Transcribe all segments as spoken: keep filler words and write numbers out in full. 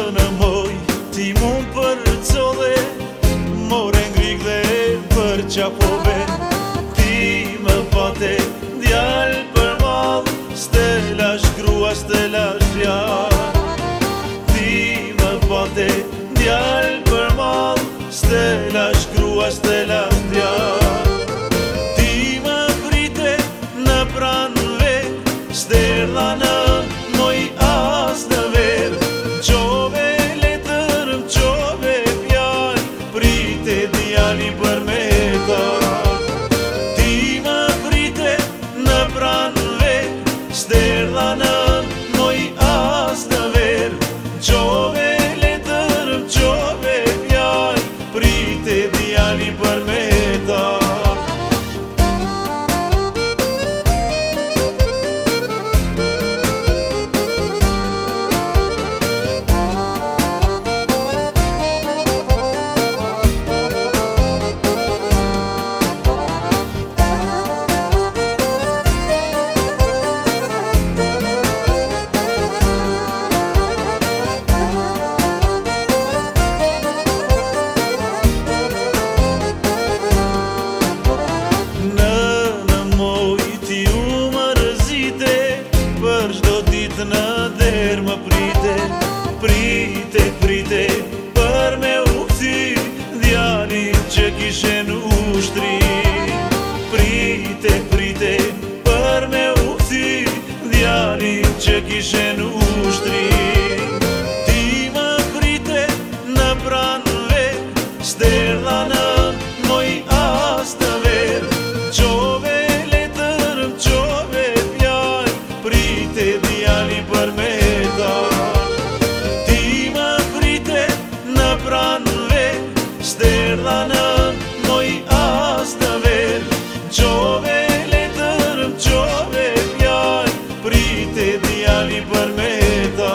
në moj ti mund për codhe, more ngrik dhe për qapove. Ti më pate djal për madh, stelash grua, stelash djal. Ti më pate djal për madh, stelash grua, stelash djal. Ti më prite në pranve, stella në moj as në ver. Qove letër, qove fjall, prite djali për me ta. Ti më prite në pranve, stella në moj as në ver. Qove letër, qove fjall, prite djali për me ta. Në der më prite, prite, prite, për me u kthi djalin që kishe në ushtri. Prite, prite, për me u kthi djalin që kishe në ushtri. Ti më prite në pranve, stella në moj as të ver. Qove letër, qove fjall, prite djali për me ta. Ti më prite në pranve, stella në moj as të ver. Qove letër, qove fjall, prite djali për me ta.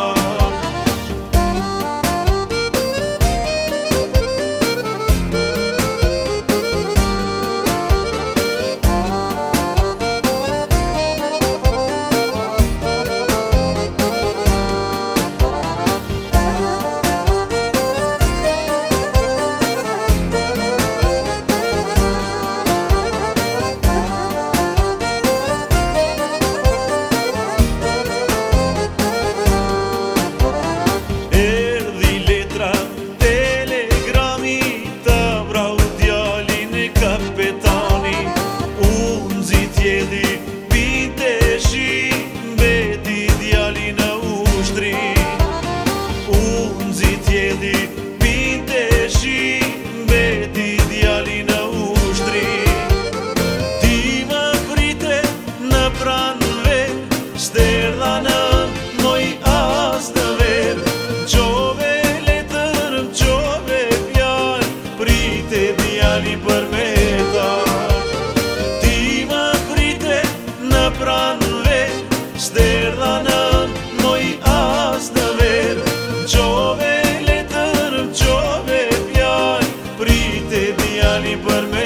Stella në moj as të ver. Qove letër, qove fjall, prite djali për me ta. Ti më prite në pranve, stella në moj as të ver. Qove letër, qove fjall, prite djali për me ta.